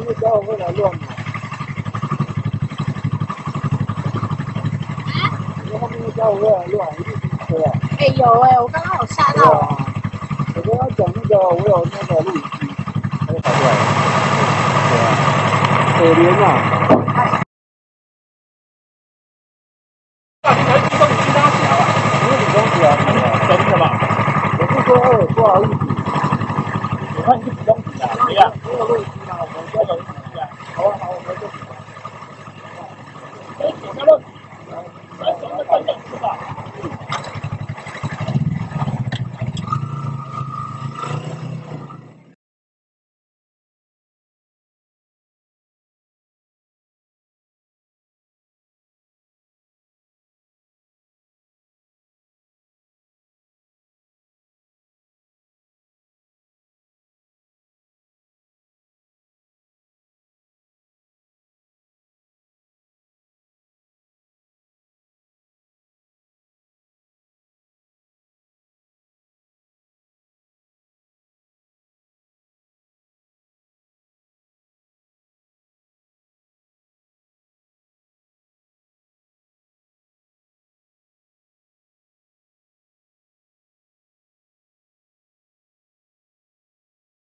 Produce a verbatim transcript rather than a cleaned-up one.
面的家伙会来乱吗？你说后面的家伙会来乱，一定是车啊！ 哎、欸，有哎、欸，我刚刚有吓到了。 我跟他讲那个，我有那个录影机，他就跑出来了。对啊，可怜啊！ 那你才自动其他小啊？ 不是你东西啊， 真的吗？ 我是说，哎，不好意思， 我看你是东西啊，谁呀？ 我有录影机嘛，我们交流一下。好啊，好，我们就。 哎，我刚刚来，来，咱们看电视吧。